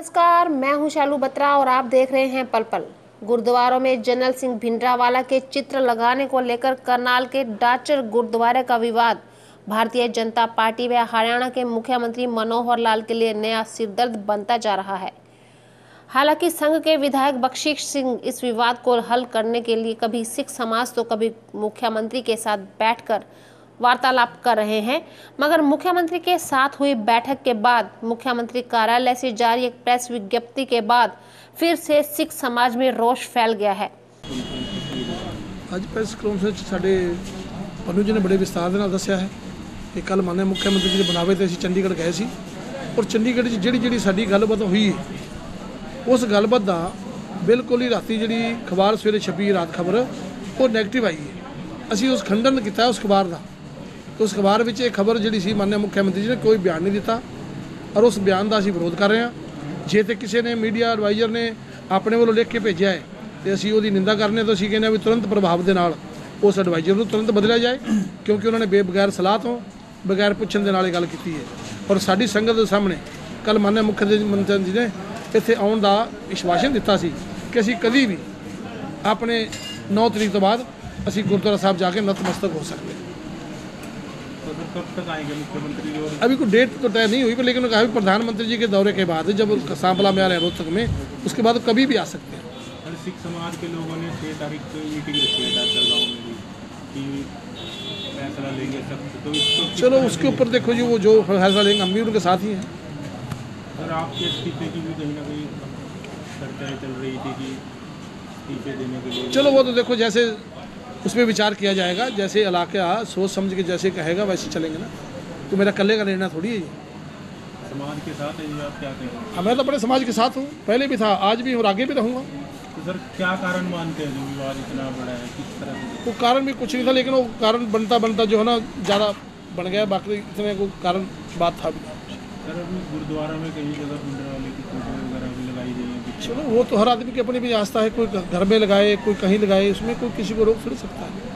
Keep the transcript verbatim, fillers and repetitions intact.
नमस्कार, मैं हूं शालू बत्रा और आप देख रहे हैं पल पल। गुरुद्वारों में जनरल सिंह भिंडरावाला के चित्र लगाने को लेकर करनाल के डाचर गुरुद्वारे का विवाद भारतीय जनता पार्टी व हरियाणा के मुख्यमंत्री मनोहर लाल के लिए नया सिरदर्द बनता जा रहा है। हालांकि संघ के विधायक बख्शीश सिंह इस विवाद को हल करने के लिए कभी सिख समाज तो कभी मुख्यमंत्री के साथ बैठकर वार्तालाप कर रहे हैं, मगर मुख्यमंत्री के साथ हुई बैठक के बाद मुख्यमंत्री कार्यालय से जारी एक प्रेस विज्ञप्ति के बाद फिर से सिख समाज में रोष फैल गया है। आज प्रेस कॉन्फ्रेंस साडे पन्नू जी ने बड़े विस्तार दे नाल दस्सिया है कि कल माननीय मुख्यमंत्री जी दे बनावे ते असीं चंडीगढ़ गए सी और चंडीगढ़ च जिहड़ी जिहड़ी साडी गलबात हुई है उस गलबात दा बिल्कुल ही राती जिहड़ी अखबार सवेरे छपी रात खबर वो नैगेटिव आई है। असीं उस खंडन किया उस अखबार का। तो उस अखबार में एक खबर जी माननीय मुख्यमंत्री जी ने कोई बयान नहीं दिता और उस बयान का असीं विरोध कर रहे हैं। जे तो किसी ने मीडिया एडवाइजर ने अपने वालों लिख के भेजा है तो असीं उसकी निंदा करने तो असीं कहने भी तुरंत प्रभाव के नाल उस एडवाइजर को तुरंत बदलिया जाए, क्योंकि उन्होंने बेबगैर सलाह तो बगैर पुछण दे नाल गल की है। और साडी संगत के सामने कल माननीय मुख्यमंत्री जी ने इत्थे आउण दा आश्वासन दिता सी कि असीं कभी भी अपने नौ तरीक तो बाद असीं गुरुद्वारा साहब जाके नतमस्तक हो सकते हैं। कब तक आएंगे मुख्यमंत्री? और अभी कोई डेट तो तय नहीं हुई, पर लेकिन कहा भी प्रधानमंत्री जी के दौरे के बाद जब सांपला में आ रहे हैं रोहतक में, उसके बाद कभी भी आ सकते हैं। सिख समाज के लोगों ने छः तारीख को मीटिंग रखी है डाचर गाँव में कि फैसला लेंगे सब, तो इसको चलो उसके ऊपर देखो जी, वो जो फैसला लेंगे हम भी उनके साथ ही हैं। सर आपके इस्तीफे की भी कहीं ना कहीं चर्चाएँ चल रही थी कि इस्तीफे देने के लिए। चलो वो तो देखो जैसे उसमें विचार किया जाएगा, जैसे इलाका सोच समझ के जैसे कहेगा वैसे चलेंगे ना। तो मेरा कल्ले का निर्णय थोड़ी है ये। समाज के साथ है जी, आप क्या कहेंगे? मैं तो बड़े समाज के साथ हूँ, पहले भी था, आज भी और आगे भी रहूँगा। तो सर क्या कारण मानते हैं जो विवाद इतना बड़ा है, किस तरह से? वो कारण भी कुछ नहीं था, लेकिन वो कारण बनता बनता जो है ना ज़्यादा बन गया, बाकी इतने को कारण बात था भी। सर अभी गुरुद्वारा में कई जगह भिंडरावाले की फोटो वगैरह भी लगाई गई है। चलो वो तो हर आदमी की अपनी भी आस्था है, कोई घर में लगाए कोई कहीं लगाए, उसमें कोई किसी को रोक थोड़ी सकता है।